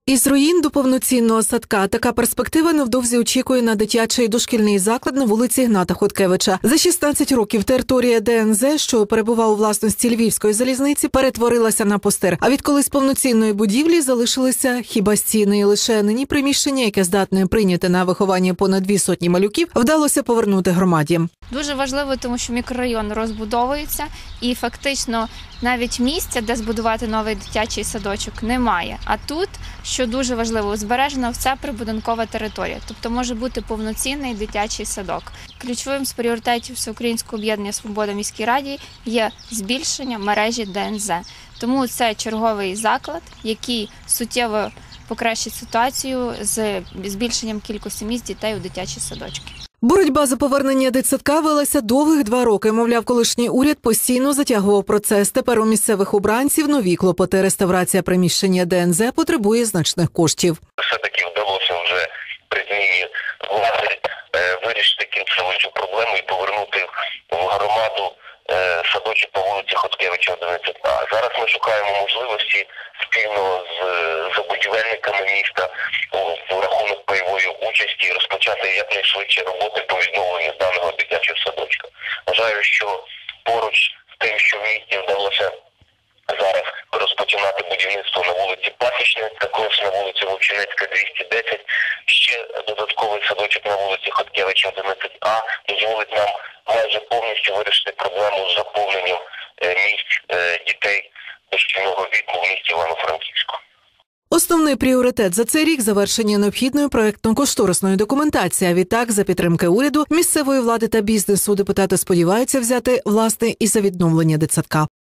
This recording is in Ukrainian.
Із руїн до повноцінного садка така перспектива невдовзі очікує на дитячий дошкільний заклад на вулиці Гната Хоткевича. За 16 років територія ДНЗ, що перебувала у власності Львівської залізниці, перетворилася на пустир. А відколи з повноцінної будівлі залишилися хіба стіни. І лише нині приміщення, яке здатне прийняти на виховання понад 200 малюків, вдалося повернути громаді. Дуже важливо, тому що мікрорайон розбудовується і фактично навіть місця, де збудувати новий дитячий садочок, немає. А тут, що дуже важливо, збережена вся прибудинкова територія, тобто може бути повноцінний дитячий садок. Ключовим з пріоритетів Всеукраїнського об'єднання «Свобода» в міській раді є збільшення мережі ДНЗ. Тому це черговий заклад, який суттєво покращить ситуацію з збільшенням кількості місць дітей у дитячі садочки. Боротьба за повернення дитсадка велася довгих 2 роки. Мовляв, колишній уряд постійно затягував процес. Тепер у місцевих обранців нові клопоти. Реставрація приміщення ДНЗ потребує значних коштів. Все-таки вдалося вже при зміні влади вирішити кінцево цю проблему і повернути в громаду садочок по вулиці Хоткевича, 11А. Зараз ми шукаємо можливості спільно з забудівельниками міста в рахунок пайової участі розпочати якнайшвидше роботи по відновленню даного дитячого садочка. Вважаю, що поруч з тим, що в місті вдалося зараз розпочинати будівництво на вулиці Пасічна, також на вулиці Вовчинецька, 210, ще додатковий садочок на вулиці Хоткевича, 11А, дозволить нам майже повністю вирішити проблему з заповненням місць дітей дошкільного віку в місті Івано-Франківську. Основний пріоритет за цей рік – завершення необхідної проєктно-кошторисної документації. А відтак, за підтримки уряду, місцевої влади та бізнесу, депутати сподіваються взяти, власне, і за відновлення дитсадка.